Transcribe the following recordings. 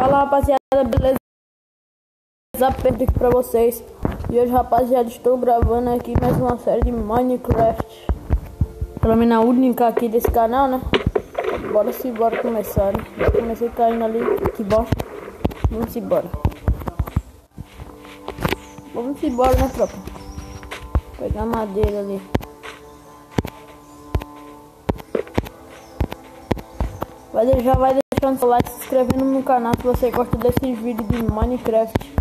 Fala rapaziada, beleza? Aperto aqui pra vocês. E hoje rapaziada, estou gravando aqui mais uma série de Minecraft. Pelo menos a única aqui desse canal, né? Bora começar, né? Já comecei caindo ali, que bosta. Vamos embora. Vamos embora, né, tropa? Pegar madeira ali. Já vai deixando seu like, se inscrevendo no canal se você gosta desses vídeos de Minecraft.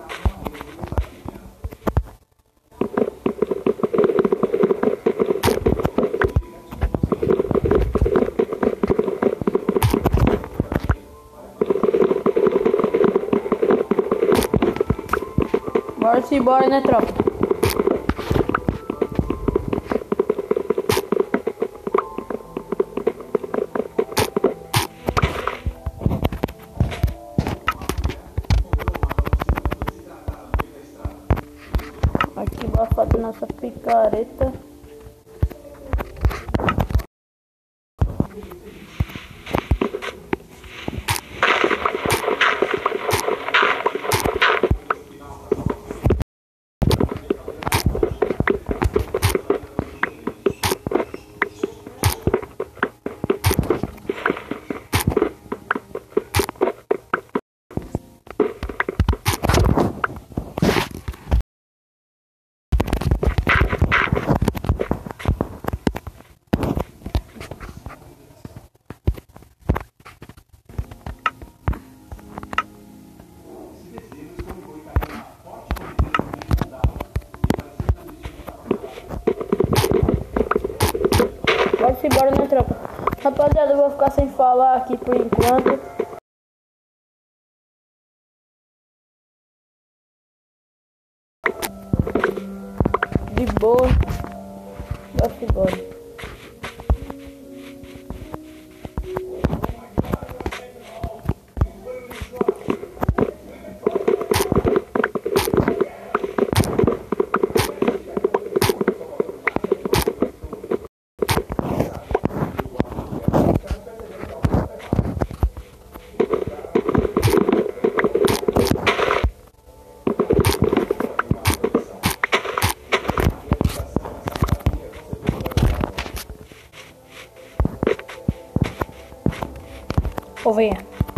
Bora, né, tropa? Aqui vai fazer nossa picareta. Bora, né, tropa? Rapaziada, eu vou ficar sem falar aqui por enquanto. De boa. Vamos embora. Ô, venha.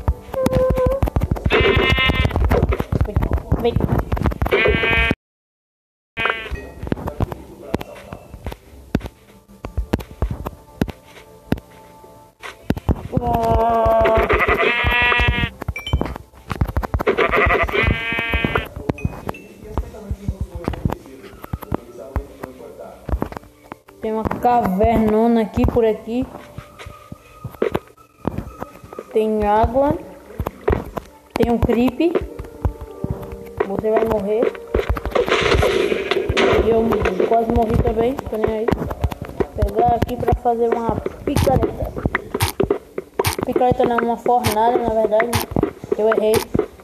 Vem. Tem uma cavernona aqui por aqui. Tem água. Tem um creep. Você vai morrer. E eu quase morri também. Tô nem aí. Vou pegar aqui pra fazer uma picareta. Picareta não, uma fornada na verdade. Eu errei.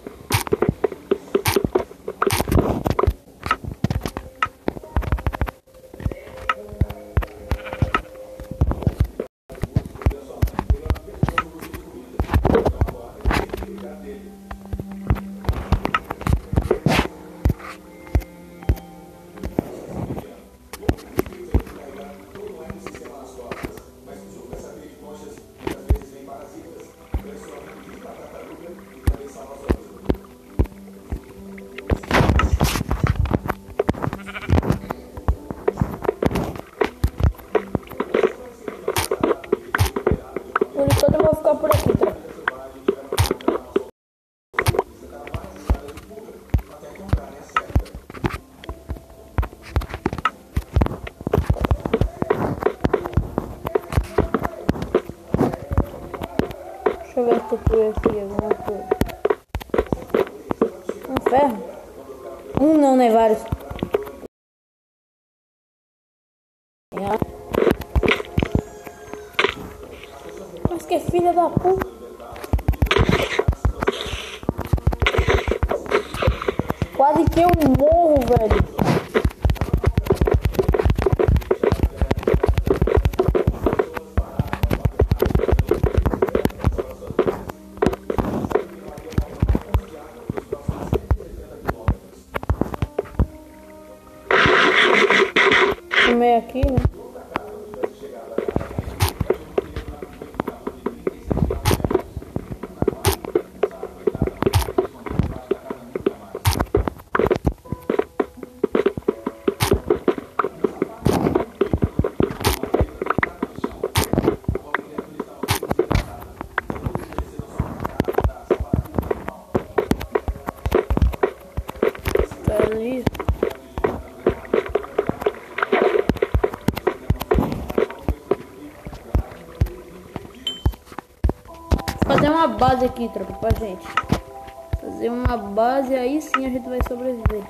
Por enquanto eu vou ficar por aqui, tá? Deixa eu ver se tem aqui alguma coisa. Um ferro? Não, né? Vários. Mas que filha da puta. Quase que eu morro, velho. aqui, né? Ali. Fazer uma base aqui, tropa, pra gente. Fazer uma base, aí sim a gente vai sobreviver.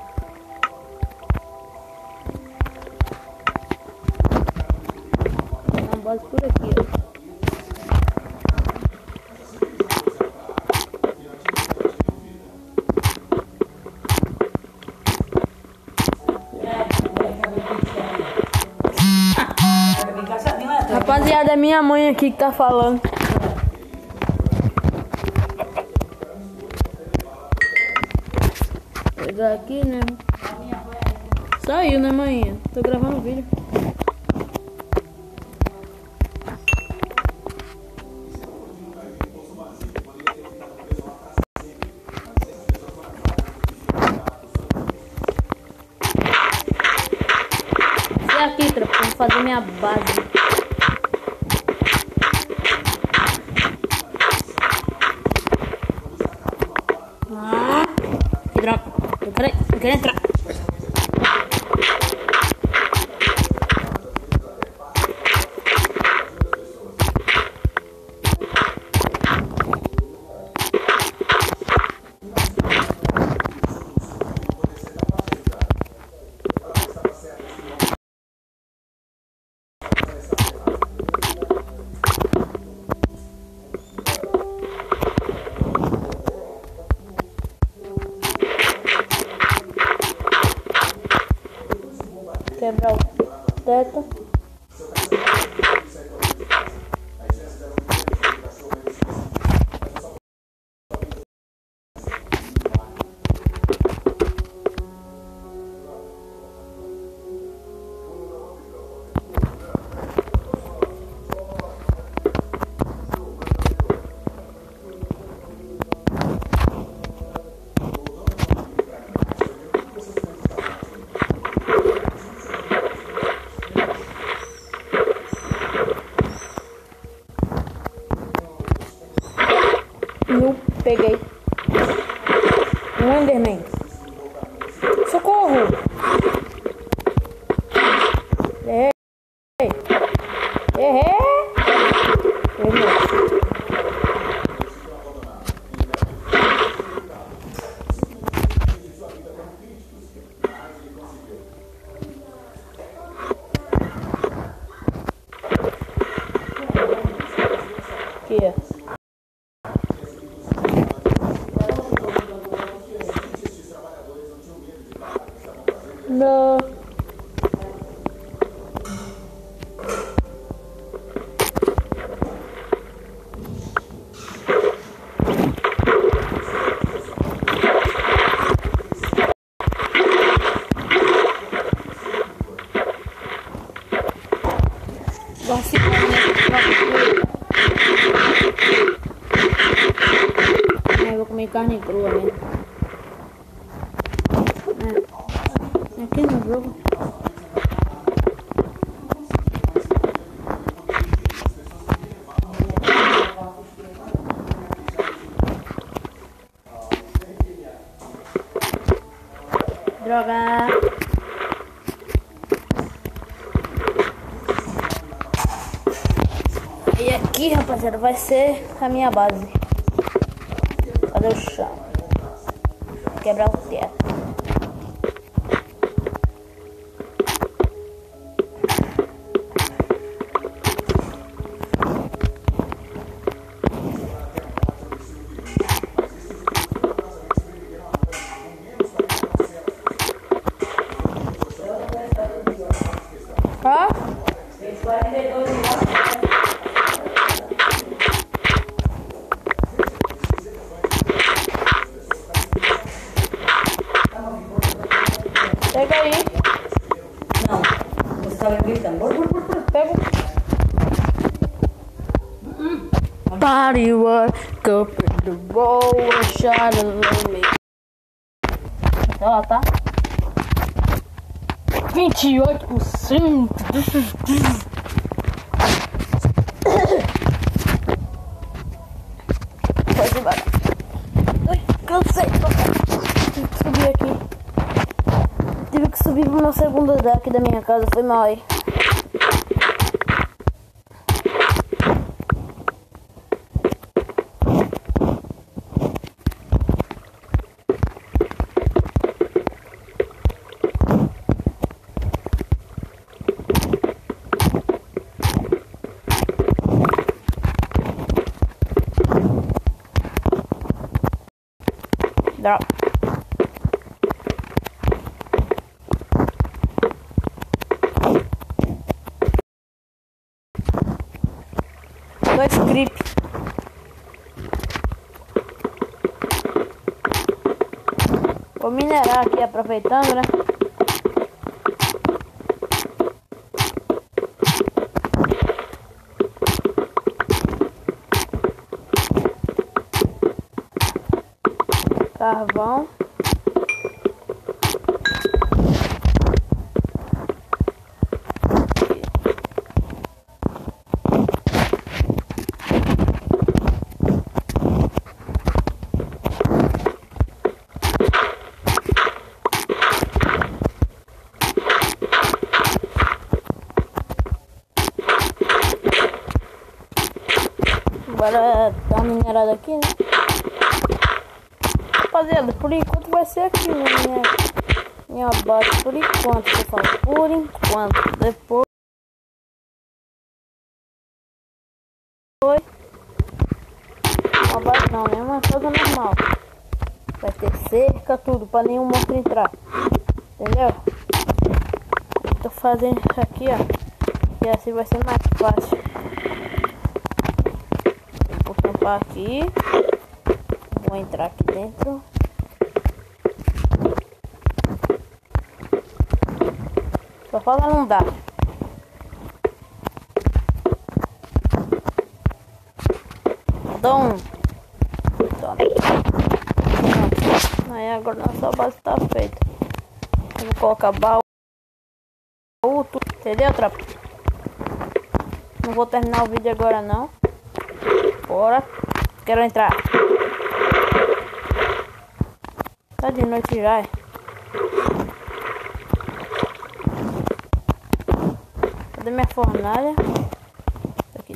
Uma base por aqui, ó. Rapaziada, é minha mãe aqui que tá falando. Pegar aqui, né? Saiu, né, mãe? Tô gravando vídeo. E aqui, tropa, vou fazer minha base. Que droga, eu quero entrar. Quebrar o teto. Peguei um Enderman. Socorro! Errei. Errei. Aqui, ó. Não. Eu vou comer carne crua, né? Aqui no jogo. Droga. E aqui, rapaziada, vai ser a minha base. Cadê o chão? Quebrar o teto. Hã? Pega aí. Não, você tá agora gritando. Bora. Pega. Body work up in the roll, shot a limit. Até lá, tá? 28%. Pode ir embora. Ai, cansei. Tive que subir aqui. Tive que subir pro meu segundo andar aqui da minha casa. Foi mal aí. Drop. Dois creep. Vou minerar aqui aproveitando, né? Carvão. Agora dar uma minerada aqui, né? Rapaziada, por enquanto vai ser aqui, né? Minha base, por enquanto, eu falo, por enquanto, depois uma base não, é uma coisa normal, vai ter cerca, tudo, pra nenhum monstro entrar, entendeu? Tô fazendo isso aqui, ó, e assim vai ser mais fácil. Vou tampar aqui, vou entrar aqui dentro. Só falta não dar. Toma. Aí agora nossa base tá feita. Eu vou colocar baú, entendeu, tropa? Não vou terminar o vídeo agora não. Bora. Quero entrar. Tá de noite já, é? Cadê minha fornalha? Aqui.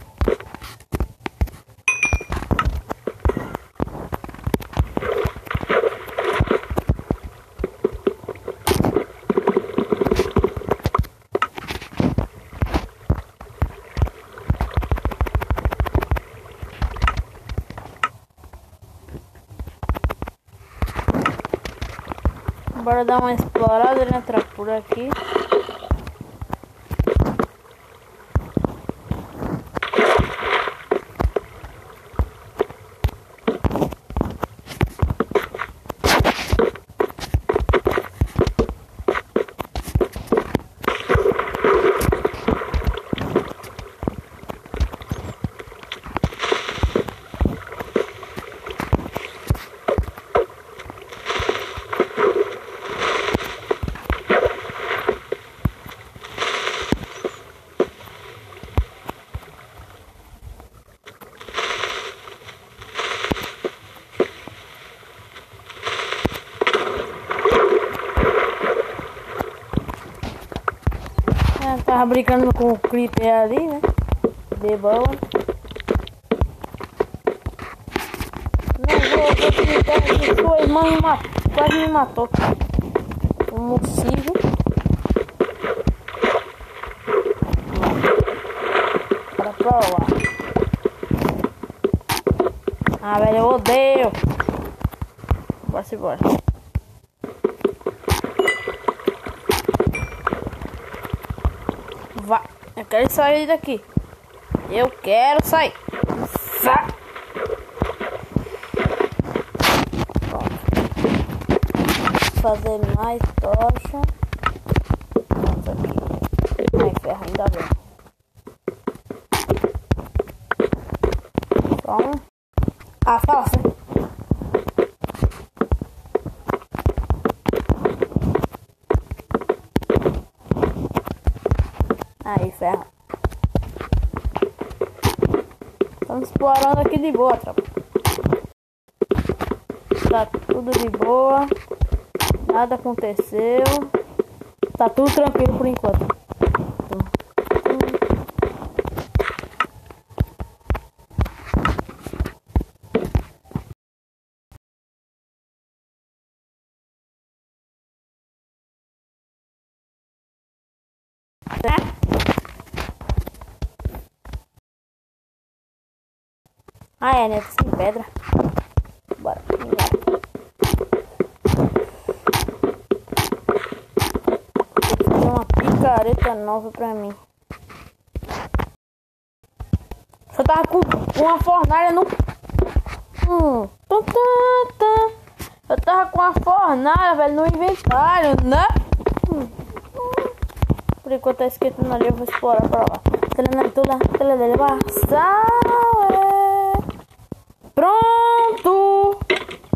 Bora dar uma explorada, né? Entrar por aqui. Tava brincando com o creeper ali, né? De boa. Não vou gritar que sua irmã quase me matou. Um morcego. Bora pra lá. Ah, velho, eu odeio. Bora. Vá, eu quero sair daqui. Eu quero sair. Vá. Fazer mais tocha. Nossa, aqui. Ai, tá vendo. Só um. Ah, fala assim. Aí, ferro. Estamos explorando aqui de boa, tropa. Tá tudo de boa. Nada aconteceu. Tá tudo tranquilo por enquanto. Ah, é, né? Sem pedra. Bora. Fazer uma picareta nova pra mim. Eu tava com uma fornalha no... Eu tava com uma fornalha, velho, no inventário, né? Por enquanto tá esquentando ali, eu vou explorar pra lá. Pronto!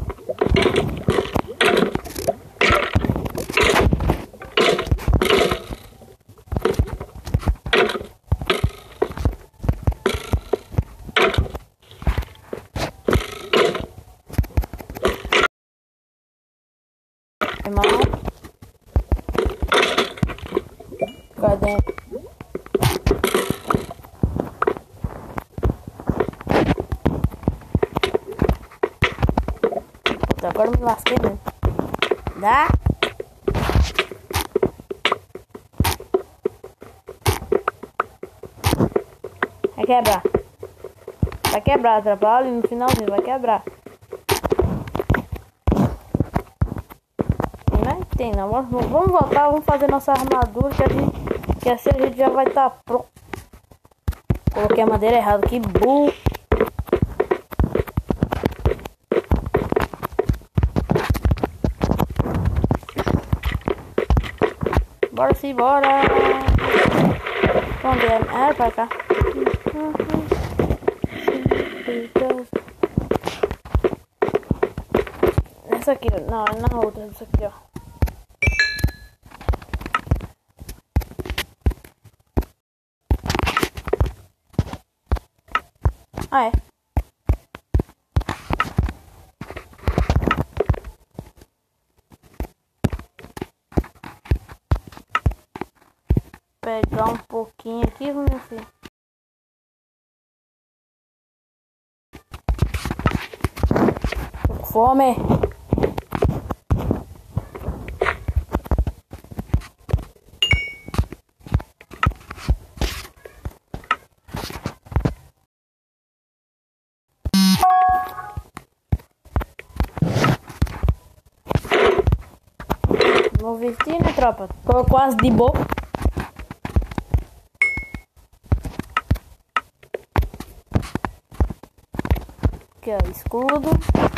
Irmão, cadê? Agora me lasquei mesmo. Dá? Vai quebrar. Vai quebrar, trabalho no finalzinho, vai quebrar. Não tem não. Vamos voltar, vamos fazer nossa armadura que assim a gente já vai estar pronto. Coloquei a madeira errada, que burro. Bora sim, bora. Onde é? É pra cá. Essa aqui, não, é na outra, essa aqui, ó. Ah, é. Pegar um pouquinho aqui, meu filho. Tô com fome. Vou vestir, né, tropa? Tô quase de boa. Aqui, ó, escudo.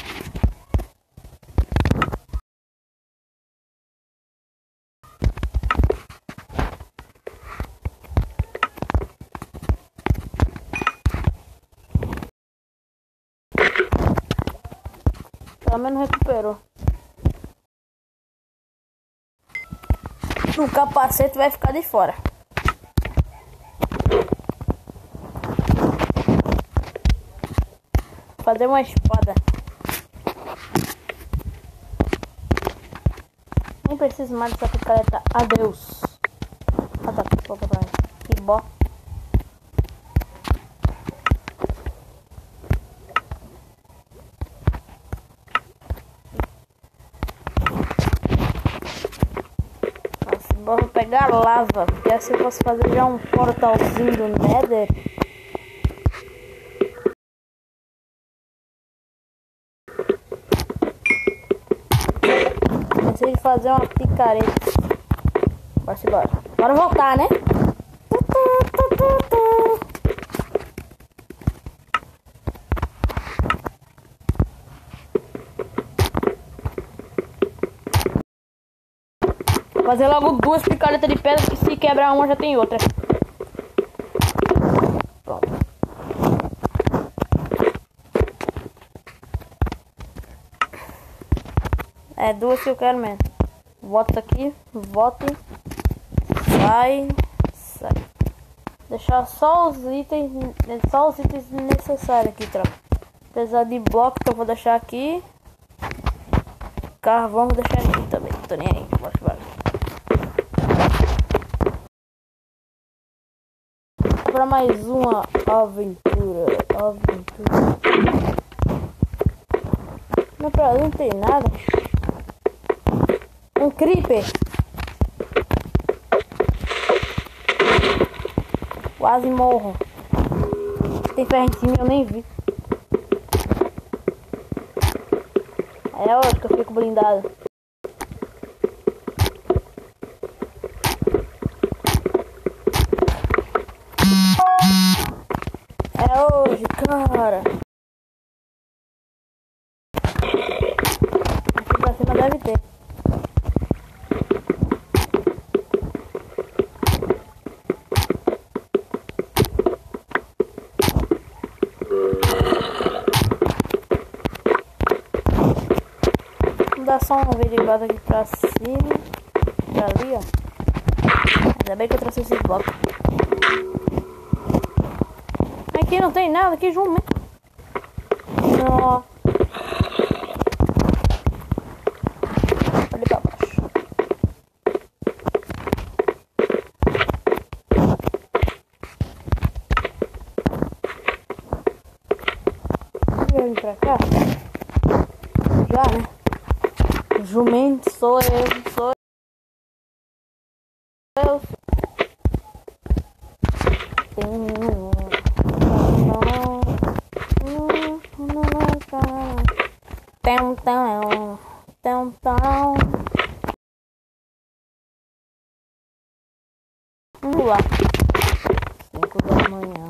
Pelo menos recuperou. O capacete vai ficar de fora. Fazer uma espada. Nem preciso mais dessa picareta. Adeus. Ah, tá. Volta pra mim. Que bom. Vou pegar lava, porque assim eu posso fazer já um portalzinho do Nether. Pensei em fazer uma picareta. Bora. Bora voltar, né? Fazer logo duas picaretas de pedra, que se quebrar uma já tem outra. É duas que eu quero mesmo. Volta aqui, vote. Sai. Deixar só os itens necessários aqui, tropa. Apesar de bloco que eu vou deixar aqui. Carvão vou deixar aqui também. Tô nem aí. Bora. Para mais uma aventura. Não, pra não tem nada. Um creeper. Quase morro. Tem ferro em cima, eu nem vi. É hoje que eu fico blindado. É hoje, cara. Aqui pra cima deve ter. Vou dar só uma averiguada aqui pra cima. Pra ali, ó. Ainda bem que eu trouxe esses blocos. Aqui não tem nada, aqui jumento. Não. Ali pra baixo. Vem pra cá. Já, né? Jumento sou eu. Vamos lá. 5 da manhã,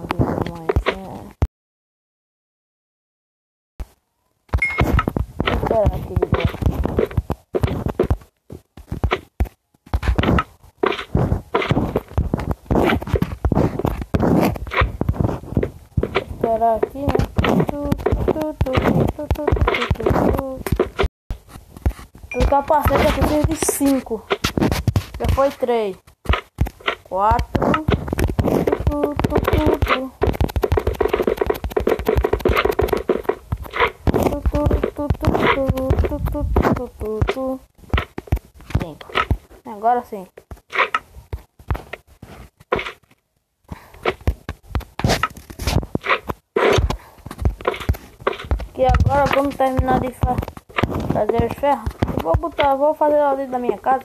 Esperar aqui de boa. Esperar aqui, né? O capacete aqui tem de 5. Já foi 3. 4. Agora sim. Que agora vamos terminar de fazer os ferros. Vou fazer ali da minha casa.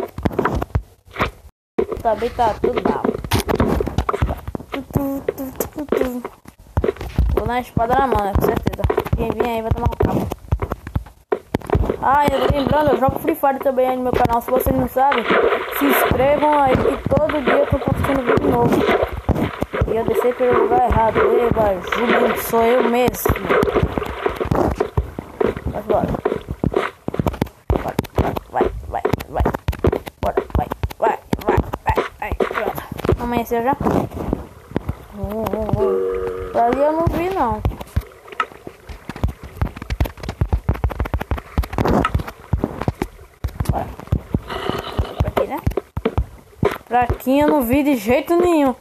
Também tá tudo mal. Vou dar uma espada na mão, né? Com certeza. Quem vir aí vai tomar um cabo. Ah, eu tô lembrando, eu jogo Free Fire também aí no meu canal. Se vocês não sabem, se inscrevam aí que todo dia eu tô postando vídeo novo. E eu desci pelo lugar errado. Eba, juro, sou eu mesmo. Mas bora. Vai. Bora, vai. Pronto. Amanheceu já? Pra ali eu não vi não. Bora. Pra aqui, né? Pra aqui eu não vi de jeito nenhum.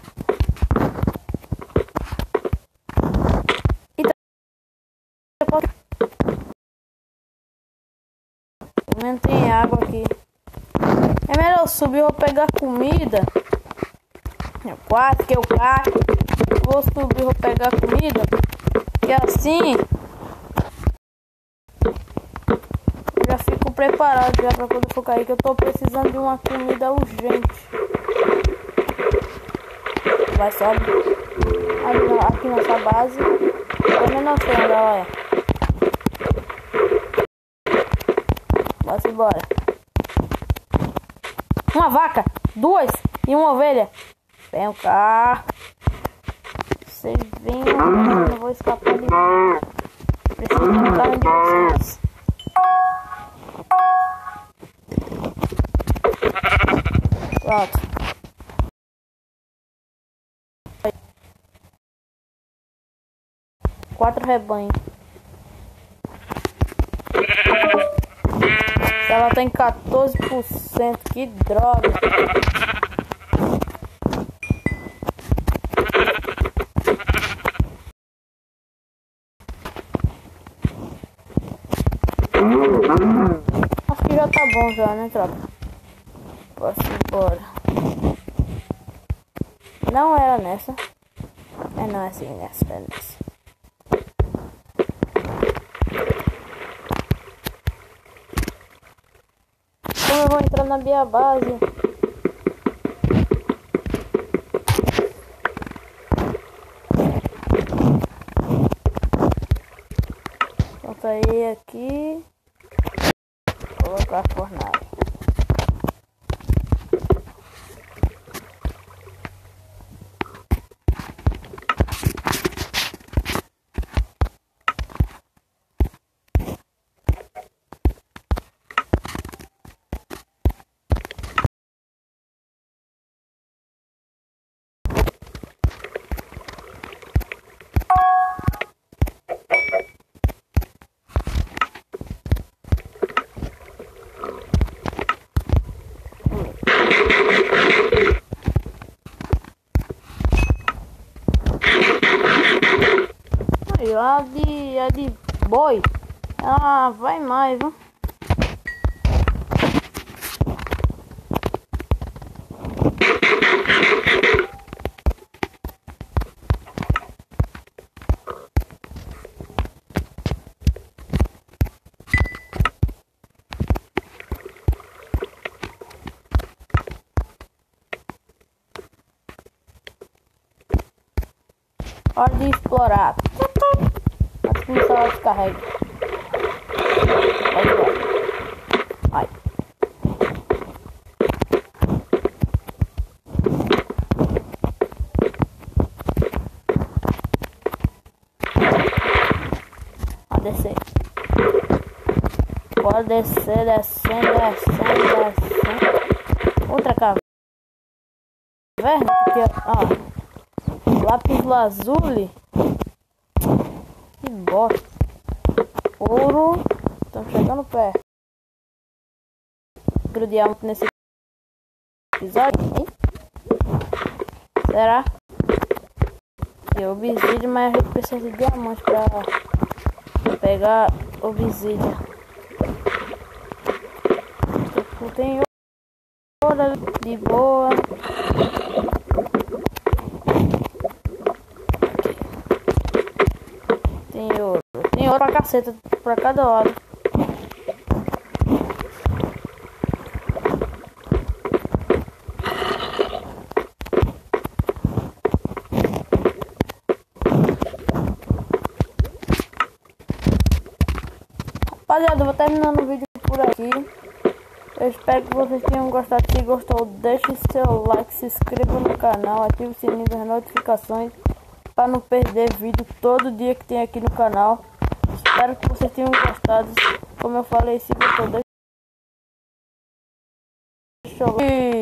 Não tem água aqui. É melhor eu subir, eu vou pegar comida. Quase que eu caio. Vou subir, vou pegar comida. Que assim já fico preparado já pra quando eu for cair. Que eu tô precisando de uma comida urgente. Vai, sobe. Aqui nessa base. Eu não sei onde ela é. Vamos embora. Uma vaca, 2 e uma ovelha. Vem cá. Vocês venham, eu não vou escapar de mim. Preciso de carne de vocês. Pronto. 4 rebanhos. ela tá em 14%. Que droga. Acho que já tá bom já, né, tropa? Posso ir embora. Não era nessa. Não é assim, nessa, é nessa. Como eu vou entrar na minha base? Então sair aqui. Colocar a fornalha. A de boi, ela vai mais, viu? Hora de explorar. Acho que só descarrega. Pode embora. Vai. Pode descer. Pode descer, descendo. Outra caverna. Porque, lápis lazuli. Que bosta. Ouro. Estamos chegando perto. Grudear nesse episódio. Será? Eu obsidian, mas a gente precisa de diamante pra pegar obsidian. Tem ouro ali de boa. Tem ouro pra caceta pra cada lado. Rapaziada, eu vou terminando o vídeo por aqui. Eu espero que vocês tenham gostado. Se gostou, deixe seu like, se inscreva no canal, ative o sininho das notificações para não perder vídeo todo dia que tem aqui no canal. Espero que vocês tenham gostado. Como eu falei, se gostou, deixa o like.